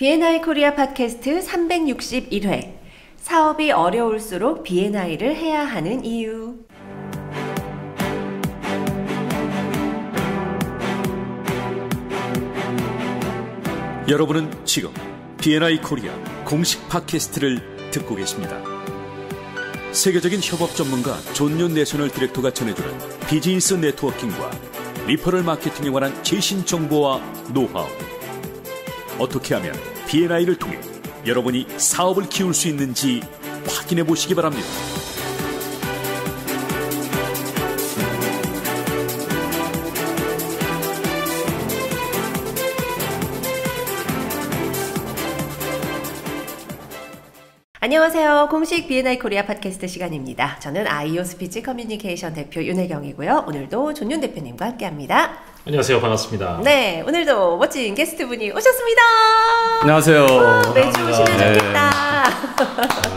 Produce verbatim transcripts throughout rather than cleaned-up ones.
비엔아이 코리아 팟캐스트 삼백육십일 회 사업이 어려울수록 비엔아이를 해야 하는 이유. 여러분은 지금 비엔아이 코리아 공식 팟캐스트를 듣고 계십니다. 세계적인 협업 전문가 존윤 내셔널 디렉터가 전해주는 비즈니스 네트워킹과 리퍼럴 마케팅에 관한 최신 정보와 노하우. 어떻게 하면 비엔아이를 통해 여러분이 사업을 키울 수 있는지 확인해 보시기 바랍니다. 안녕하세요. 공식 비엔아이 코리아 팟캐스트 시간입니다. 저는 아이오 스피치 커뮤니케이션 대표 윤혜경이고요. 오늘도 존윤 대표님과 함께합니다. 안녕하세요. 반갑습니다. 네, 오늘도 멋진 게스트분이 오셨습니다. 안녕하세요. 아, 매주 오시면 네. 좋겠다. 아,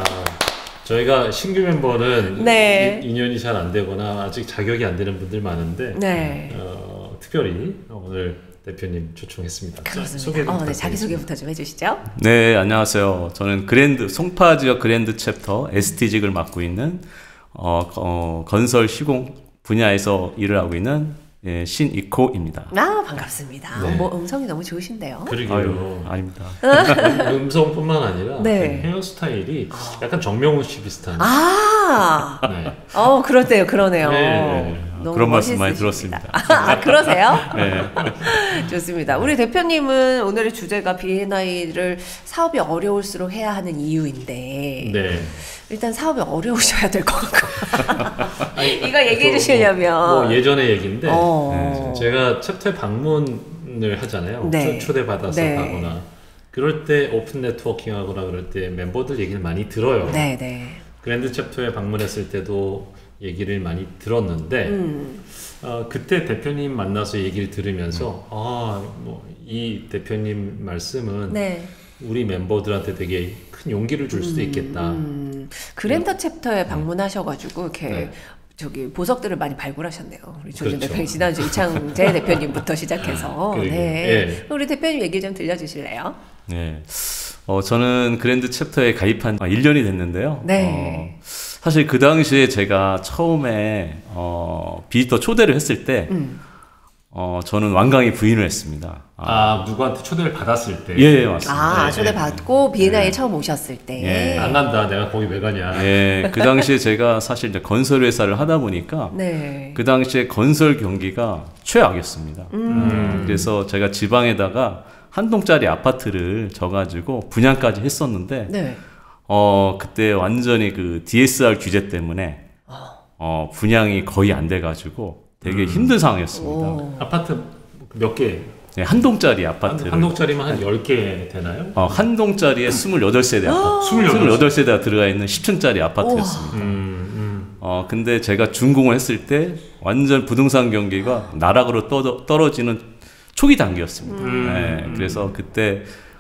저희가 신규 멤버는 네. 이, 인연이 잘 안 되거나 아직 자격이 안 되는 분들 많은데 네. 어, 특별히 오늘 대표님 초청했습니다. 그렇습니다. 소개 좀 어, 네, 자기소개부터 좀 해주시죠. 네, 안녕하세요. 저는 그랜드 송파 지역 그랜드 챕터 에스티직을 맡고 있는 어, 어, 건설 시공 분야에서 일을 하고 있는 예, 신이코입니다. 아, 반갑습니다. 네. 뭐 음성이 너무 좋으신데요. 그러게요. 아유, 아닙니다. 음성뿐만 아니라 네. 헤어스타일이 약간 정명훈 씨 비슷한. 아, 네. 어, 그렇대요, 그러네요. 네, 네. 너무 그런 말씀 많이 멋있으십니다. 들었습니다. 아, 그러세요? 네. 좋습니다. 우리 대표님은 오늘의 주제가 비엔아이를 사업이 어려울수록 해야 하는 이유인데 네. 일단 사업이 어려우셔야 될 것 같고 아니, 이거 얘기해 뭐, 주시려면 뭐 예전의 얘기인데 어. 네, 제가 챕터에 방문을 하잖아요. 네. 초, 초대받아서 네. 가거나 그럴 때 오픈 네트워킹 하거나 그럴 때 멤버들 얘기를 많이 들어요. 네, 네. 그랜드 챕터에 방문했을 때도 얘기를 많이 들었는데 음. 어, 그때 대표님 만나서 얘기를 들으면서 아, 뭐 이 대표님 말씀은 네. 우리 멤버들한테 되게 큰 용기를 줄 수도 있겠다. 음, 그랜드 챕터에 방문하셔가지고 이렇게 네. 저기 보석들을 많이 발굴하셨네요. 우리 조준 그렇죠. 대표님 지난주 이창재 대표님부터 시작해서 그러게요. 네. 예. 우리 대표님 얘기 좀 들려주실래요? 네. 어, 저는 그랜드 챕터에 가입한 일 년이 됐는데요. 네. 어, 사실 그 당시에 제가 처음에 어, 비지터 초대를 했을 때 음. 어, 저는 완강히 부인을 했습니다. 아, 누구한테 초대를 받았을 때. 예, 맞습니다. 아, 네, 초대 네. 받고 비엔아이에 네. 처음 오셨을 때. 예. 안 간다. 내가 거기 왜 가냐. 예, 그 당시에 제가 사실 이제 건설 회사를 하다 보니까 네. 그 당시에 건설 경기가 최악이었습니다. 음. 그래서 제가 지방에다가 한 동짜리 아파트를 져가지고 분양까지 했었는데, 네. 어, 그때 완전히 그 디에스알 규제 때문에, 어, 분양이 거의 안 돼가지고 되게 음. 힘든 상황이었습니다. 오. 아파트 몇 개? 네, 한 동짜리 한, 아파트를. 한 동짜리만 한 열 개 되나요? 어, 한 동짜리에 스물여덟 세대 아파트. 스물여덟 스물여덟 세대가 들어가 있는 십 층짜리 아파트였습니다. 음, 음. 어, 근데 제가 준공을 했을 때 완전 부동산 경기가 나락으로 떠, 떨어지는 초기 단계였습니다. 음. 네, 그래서 그때,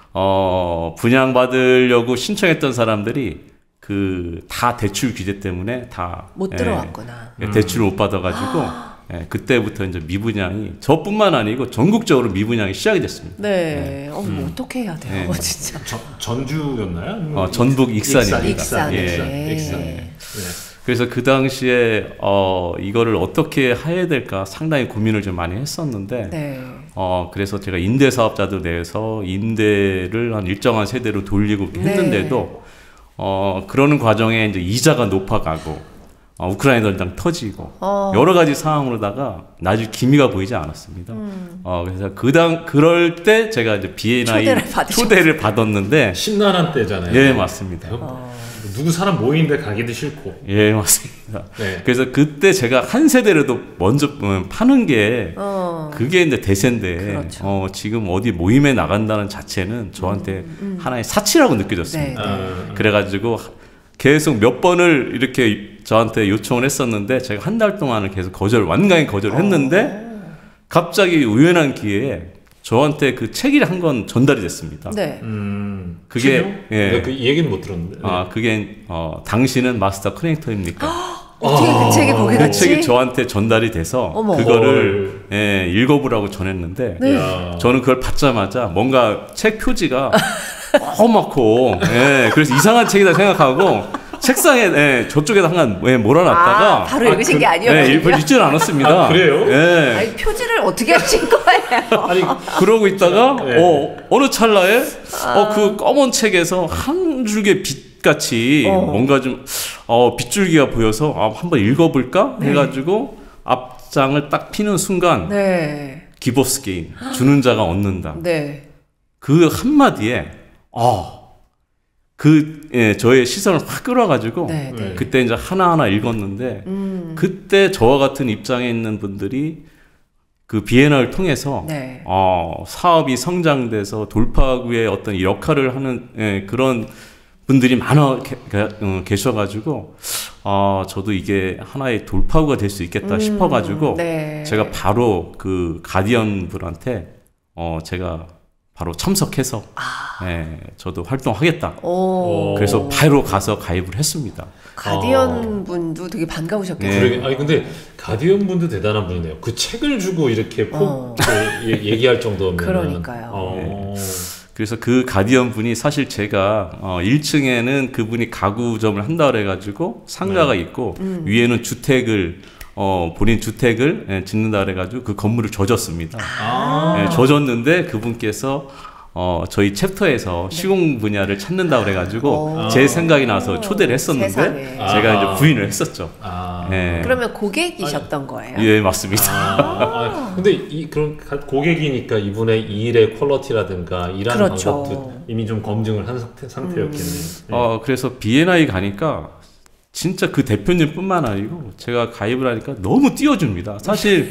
어, 분양받으려고 신청했던 사람들이 그 다 대출 규제 때문에 다 못 예, 들어왔구나. 예, 대출을 못 받아가지고 예, 그때부터 이제 미분양이 저뿐만 아니고 전국적으로 미분양이 시작이 됐습니다. 네. 어, 뭐 어떻게 해야 돼요, 네. 진짜. 저, 전주였나요? 아니면 어, 전북 익산입니다. 익산. 예. 익산. 네. 익산. 네. 네. 그래서 그 당시에 어, 이거를 어떻게 해야 될까 상당히 고민을 좀 많이 했었는데 네. 어, 그래서 제가 임대 사업자도 내서 임대를 한 일정한 세대로 돌리고 했는데도 어, 그러는 과정에 이제 이자가 높아가고 어, 우크라이나 전장 터지고 어. 여러 가지 상황으로다가 나중 기미가 보이지 않았습니다. 음. 어, 그래서 그당 그럴 때 제가 이제 비엔아이 초대를 받으셨어요. 초대를 받았는데 신난한 때잖아요. 예, 맞습니다. 어. 누구 사람 모이는데 가기도 싫고. 예, 맞습니다. 네. 그래서 그때 제가 한 세대라도 먼저 음, 파는 게 어. 그게 이제 대세인데 그렇죠. 어, 지금 어디 모임에 나간다는 자체는 저한테 하나의 사치라고 느껴졌습니다. 네. 아, 그래가지고 계속 몇 번을 이렇게 저한테 요청을 했었는데 제가 한 달 동안을 계속 거절, 완강히 거절을 했는데 갑자기 우연한 기회에 저한테 그 책이 한 권 전달이 됐습니다. 네. 음, 그게, 책이요? 예. 내가 그 얘기는 못 들었는데. 아, 그게 어, 당신은 마스터 커넥터입니까? 어떻게 그 책이 거기 그 같이? 책이 저한테 전달이 돼서 어머. 그거를 예, 읽어보라고 전했는데 네. 야. 저는 그걸 받자마자 뭔가 책 표지가 험하고, 예, 그래서 이상한 책이다 생각하고 책상에 예, 저쪽에다 항상 예, 몰아놨다가 아, 바로 읽으신 아, 게 아니었군요. 예, 읽- 읽지는 않았습니다. 아, 그래요? 예. 아니, 표지를 어떻게 하신 거예요? 아니 그러고 있다가 네. 어, 어느 찰나에 아. 어, 그 검은 책에서 한 줄기 빛같이 어. 뭔가 좀 어, 빗줄기가 보여서 아, 한번 읽어볼까 네. 해가지고 앞장을 딱 피는 순간 네. 기버스 게임 주는 자가 얻는다. 네. 그 한마디에 어, 그 예, 저의 시선을 확 끌어가지고 네. 네. 그때 이제 하나하나 읽었는데 음. 그때 저와 같은 입장에 있는 분들이 그 비엔나를 통해서 네. 어, 사업이 성장돼서 돌파구의 어떤 역할을 하는 예, 그런 분들이 많아 게, 어, 계셔가지고 아 저도 이게 하나의 돌파구가 될 수 있겠다 음, 싶어가지고 네. 제가 바로 그 가디언 분한테 어, 제가 바로 참석해서 아. 예, 저도 활동하겠다. 오. 그래서 바로 가서 가입을 했습니다. 가디언 분도 되게 반가우셨겠어요. 네. 그러게. 아니 근데 가디언 분도 대단한 분이네요. 그 책을 주고 이렇게 폭 어. 그 얘- 얘기할 정도면 그러니까요. 어. 그래서 그 가디언 분이 사실 제가 어, 일 층에는 그분이 가구점을 한다 그래가지고 상가가 네. 있고 음. 위에는 주택을 어, 본인 주택을 예, 짓는다 그래가지고 그 건물을 져줬습니다. 아. 예, 져줬는데 그분께서 어, 저희 챕터에서 시공 분야를 찾는다 그래가지고 오. 제 생각이 나서 초대를 했었는데 세상에. 제가 아. 이제 부인을 했었죠. 아. 예. 그러면 고객이셨던 거예요? 예, 맞습니다. 아, 아, 근데 이 그런 가- 고객이니까 이분의 이 일의 퀄리티라든가 일하는 그렇죠. 방법도 이미 좀 검증을 한 상태, 상태였겠네요. 네. 어, 그래서 비엔아이 가니까 진짜 그 대표님뿐만 아니고 제가 가입을 하니까 너무 띄워줍니다. 사실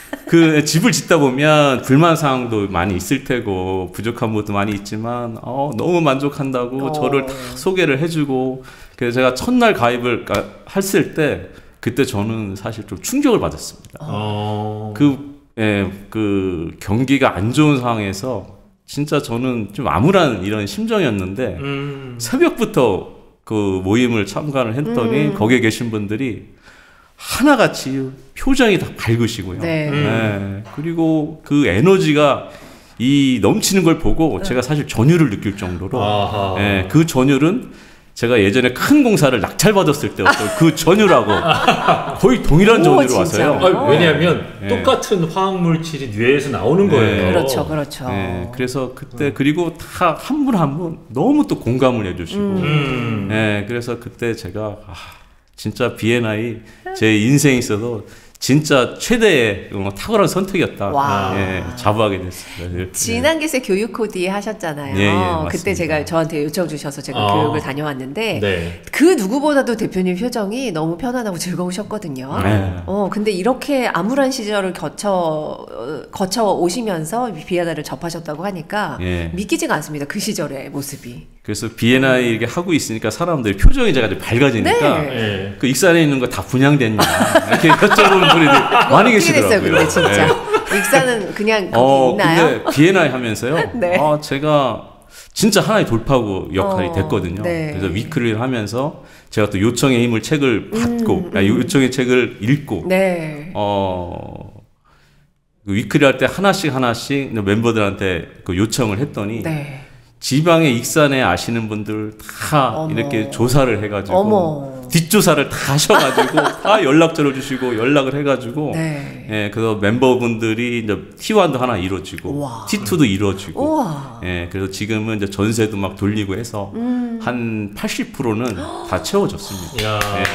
그 집을 짓다 보면 불만 사항도 많이 있을 테고 부족한 부분도 많이 있지만 어, 너무 만족한다고 어. 저를 다 소개를 해주고 그래서 제가 첫날 가입을 가- 했을 때 그때 저는 사실 좀 충격을 받았습니다. 어. 그, 예, 그 경기가 안 좋은 상황에서 진짜 저는 좀 암울한 이런 심정이었는데 음. 새벽부터 그 모임을 참가를 했더니 음. 거기에 계신 분들이 하나같이 표정이 다 밝으시고요. 네. 음. 네. 그리고 그 에너지가 이 넘치는 걸 보고 제가 사실 전율을 느낄 정도로 아하. 예, 그 전율은 제가 예전에 큰 공사를 낙찰받았을 때 어떤 그 전율하고 거의 동일한 오, 전율로 진짜? 와서요. 아니, 왜냐하면 네. 똑같은 화학 물질이 뇌에서 나오는 네. 거예요. 그렇죠, 그렇죠. 예, 그래서 그때 그리고 다 한 분 한 분 너무 또 공감을 해주시고 음. 예, 그래서 그때 제가 아, 진짜 비엔아이 제 인생에 있어서 진짜 최대의 어, 탁월한 선택이었다. 와. 예, 자부하게 됐습니다. 예. 진한기세 교육 코디에 하셨잖아요. 예, 예, 맞습니다. 그때 제가 저한테 요청 주셔서 제가 아. 교육을 다녀왔는데 네. 그 누구보다도 대표님 표정이 너무 편안하고 즐거우셨거든요. 네. 어, 근데 이렇게 암울한 시절을 거쳐 어, 거쳐 오시면서 비엔나를 접하셨다고 하니까 예. 믿기지가 않습니다. 그 시절의 모습이. 그래서 비엔아이 이렇게 하고 있으니까 사람들이 표정이 제가 좀 밝아지니까 네. 네. 그 익산에 있는 거 다 분양됐냐 이렇게 여쭤보는 분들이 많이 어떻게 됐어요, 계시더라고요. 근데 진짜. 예. 익산은 그냥 거기 어, 있나요? 근데 비엔아이 하면서요. 네. 아, 제가 진짜 하나의 돌파구 역할이 어, 됐거든요. 네. 그래서 위크리를 하면서 제가 또 요청의 힘을 책을 받고, 음, 아, 요청의 책을 읽고, 네. 어, 그 위크리 할 때 하나씩 하나씩 멤버들한테 그 요청을 했더니 네. 지방에 익산에 아시는 분들 다 어머. 이렇게 조사를 해가지고 어머. 뒷조사를 다 하셔가지고 다 연락처를 주시고 연락을 해가지고 네. 예, 그래서 멤버분들이 이제 티원도 하나 이루어지고 우와. 티투도 이루어지고 우와. 예, 그래서 지금은 이제 전세도 막 돌리고 해서 음. 한 팔십 퍼센트는 다 채워졌습니다. 야. 예,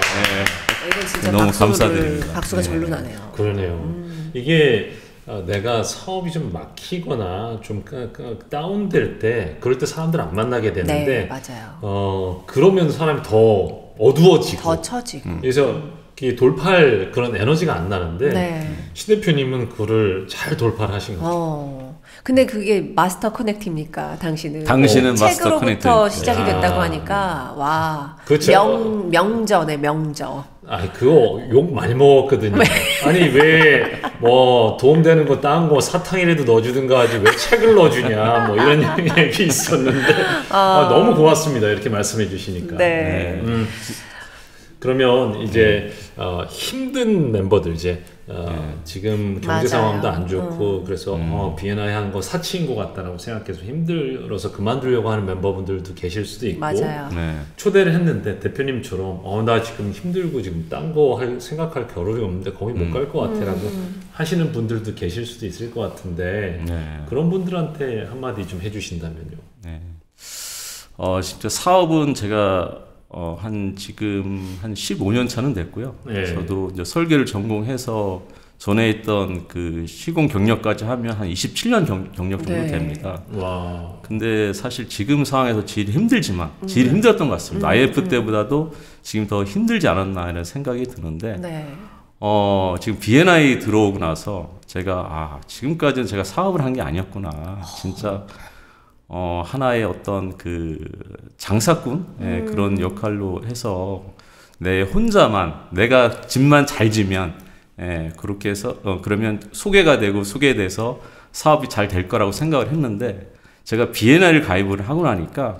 예. 이건 진짜 너무 박수를, 감사드립니다. 박수가 네. 절로 나네요. 그러네요. 음. 이게 어, 내가 사업이 좀 막히거나 좀 그, 그, 다운될 때 그럴 때 사람들 안 만나게 네, 되는데 맞아요. 어 그러면 사람이 더 어두워지고 더 처지고. 그래서 이게 돌파할 그런 에너지가 안 나는데 네. 신 대표님은 그거를 잘 돌파를 하신 거죠. 어. 근데 그게 마스터 커넥트입니까? 당신은? 당신은 어, 마스터 책으로부터 커넥트. 시작이 야. 됐다고 하니까 와. 그렇죠. 명 명저네 명저. 아, 그거 욕 많이 먹었거든요. 아니 왜 뭐 도움되는 거 딴 거 사탕이라도 넣어주든가 하지 왜 책을 넣어주냐 뭐 이런 얘기 있었는데 아, 너무 고맙습니다. 이렇게 말씀해 주시니까. 네. 음, 그러면 이제 어, 힘든 멤버들 이제 어, 네. 지금 경제 맞아요. 상황도 안 좋고 음. 그래서 음. 어, 비엔아이 하는 거 사치인 것 같다라고 생각해서 힘들어서 그만두려고 하는 멤버분들도 계실 수도 있고 맞아요. 네. 초대를 했는데 대표님처럼 어, 나 지금 힘들고 지금 딴 거 생각할 겨를이 없는데 거기 못 갈 것 같아라고 음. 하시는 분들도 계실 수도 있을 것 같은데 네. 그런 분들한테 한마디 좀 해주신다면요. 네. 어, 진짜 사업은 제가 어, 한 지금 한 십오 년 차는 됐고요. 네. 저도 이제 설계를 전공해서 전에 있던 그 시공 경력까지 하면 한 이십칠 년 경, 경력 정도 네. 됩니다. 와. 근데 사실 지금 상황에서 제일 힘들지만 제일 힘들었던 것 같습니다. 음, 아이에프 음. 때보다도 지금 더 힘들지 않았나 이런 생각이 드는데 네. 어, 지금 비엔아이 들어오고 나서 제가 아, 지금까지는 제가 사업을 한 게 아니었구나. 진짜 어, 하나의 어떤 그 장사꾼 예, 음. 그런 역할로 해서 내 혼자만 내가 집만 잘 지면 예, 그렇게 해서 어, 그러면 소개가 되고 소개돼서 사업이 잘 될 거라고 생각을 했는데 제가 비엔아이를 가입을 하고 나니까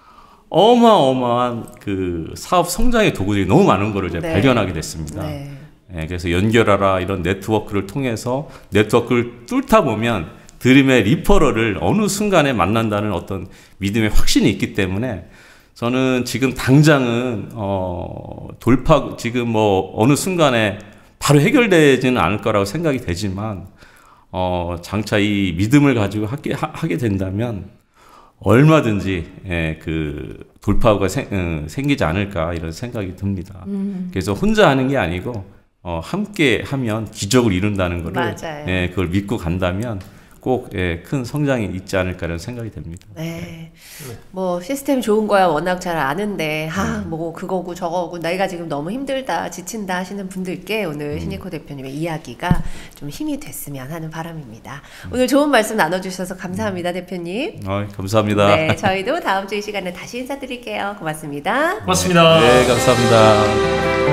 어마어마한 그 사업 성장의 도구들이 너무 많은 거를 이제 네. 발견하게 됐습니다. 네. 예, 그래서 연결하라 이런 네트워크를 통해서 네트워크를 뚫다 보면 드림의 리퍼럴을 어느 순간에 만난다는 어떤 믿음의 확신이 있기 때문에 저는 지금 당장은 어, 돌파 지금 뭐 어느 순간에 바로 해결되지는 않을 거라고 생각이 되지만 어, 장차 이 믿음을 가지고 하게, 하, 하게 된다면 얼마든지 예, 그 돌파구가 생, 음, 생기지 않을까 이런 생각이 듭니다. 음. 그래서 혼자 하는 게 아니고 어, 함께 하면 기적을 이룬다는 거를 맞아요. 예, 그걸 믿고 간다면 꼭 예, 큰 성장이 있지 않을까라는 생각이 됩니다. 네. 뭐 시스템 좋은 거야 워낙 잘 아는데 아, 뭐 그거고 저거고 내가 지금 너무 힘들다 지친다 하시는 분들께 오늘 신익호 대표님의 이야기가 좀 힘이 됐으면 하는 바람입니다. 오늘 좋은 말씀 나눠주셔서 감사합니다, 대표님. 어, 감사합니다. 네, 저희도 다음 주 이 시간에 다시 인사드릴게요. 고맙습니다. 고맙습니다. 네, 감사합니다.